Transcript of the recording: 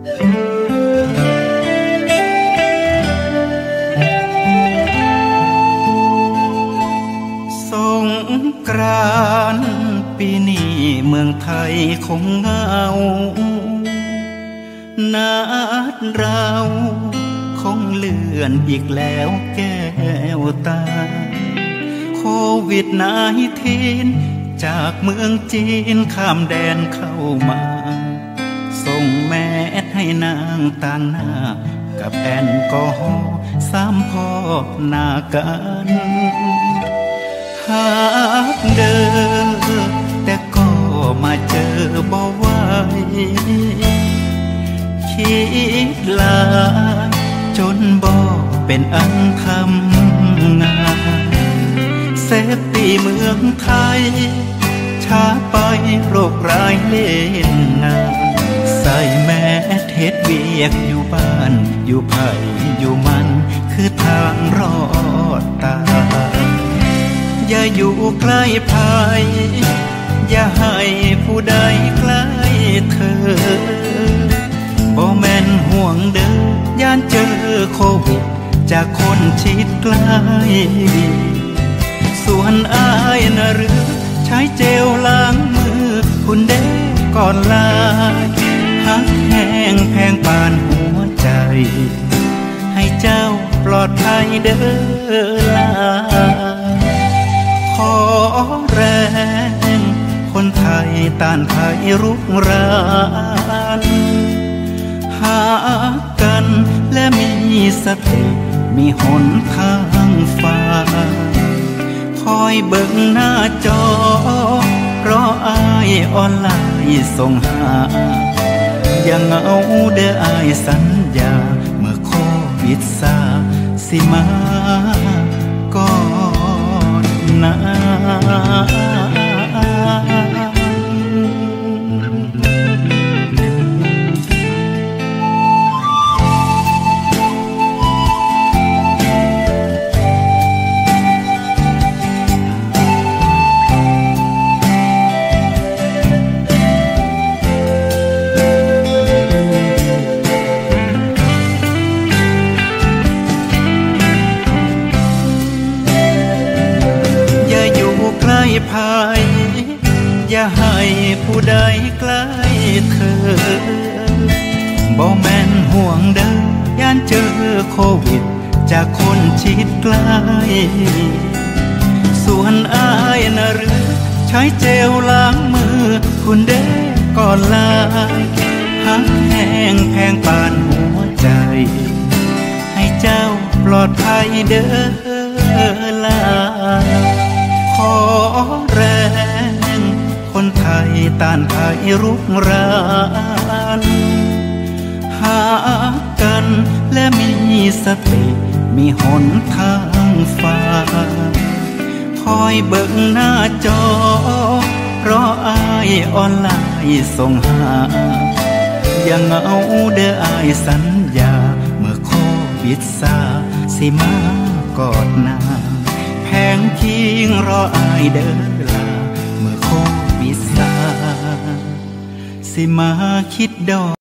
สงกรานต์ปีนี้เมืองไทยคงเหงานัดเราคงเลื่อนอีกแล้วแก้วตาโควิด-19จากเมืองจีนข้ามแดนเข้ามาส่งแมสให้นางต่างหน้ากับแอลกอฮอล์3 พอกหน้ากันหากเดินแต่ก็มาเจอบ่ไหวคิดลาจนบ่เป็นอันทำงานเซฟตี้เมืองไทยช้าไปโรคร้ายเล่นงานใส่แมสเฮ็ดเวียกอยู่บ้านอยู่ไผอยู่มันคือทางรอดตายอย่าอยู่ใกล้ภัยอย่าให้ผู้ใดใกล้เธอบ่แม่นห่วงเด้อย่านเจอโควิดจากคนชิดใกล้ส่วนอายนะหรือใช้เจลล้างมือคุณเด้ก่อนลาหักแห้งแพงปานหัวใจให้เจ้าปลอดภัยเด้อลาขอแรงคนไทยต้านภัยรุกรานหากันและมีสติมีหนทางฟ้าคอยเบิ่งหน้าจอรออายออนไลน์ส่งหาอย่าเหงาเด้ออายสัญญาเมื่อโควิดซาสิมาก่อนนะภัยอย่าให้ผู้ใดใกล้เธอบ่แม่นห่วงเด้อย่านเจอโควิดจากคนชิดใกล้ส่วนอายนะหรือใช้เจลล้างมือคุณเด้ก่อนลาหักแห้งแพงปานหัวใจให้เจ้าปลอดภัยเด้อลาขอแรงคนไทยต้านภัยรุกรานหากันและมีสติมีหนทางฟ้าคอยเบิ่งหน้าจอรออายออนไลน์ส่งหาอย่าเหงาเด้ออายสัญญาเมื่อโควิดซาสิมากอดนาแพงคิงรออายเด้อลาเมื่อโควิดซาสิมาคิดดอก